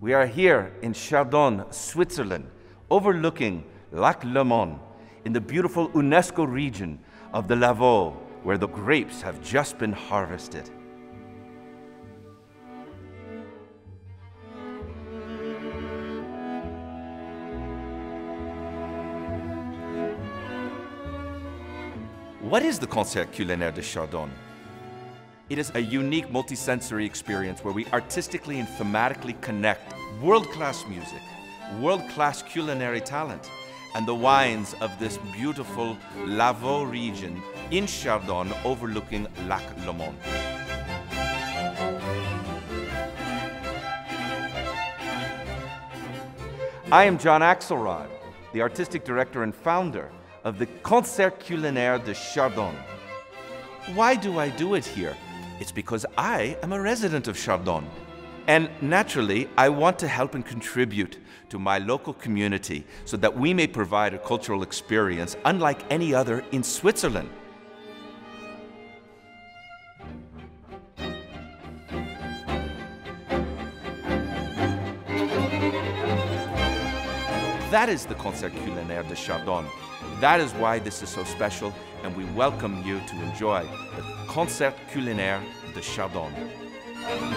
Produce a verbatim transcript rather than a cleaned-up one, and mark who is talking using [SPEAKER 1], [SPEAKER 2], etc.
[SPEAKER 1] We are here in Chardonne, Switzerland, overlooking Lac Léman in the beautiful UNESCO region of the Lavaux, where the grapes have just been harvested. What is the Concerts Culinaires de Chardonne? It is a unique multisensory experience where we artistically and thematically connect world-class music, world-class culinary talent, and the wines of this beautiful Lavaux region in Chardonne overlooking Lac Léman. I am John Axelrod, the artistic director and founder of the Concerts Culinaires de Chardonne. Why do I do it here? It's because I am a resident of Chardonne. And naturally, I want to help and contribute to my local community so that we may provide a cultural experience unlike any other in Switzerland. That is the Concerts Culinaires de Chardonne. That is why this is so special, and we welcome you to enjoy the Concerts Culinaires de Chardonne.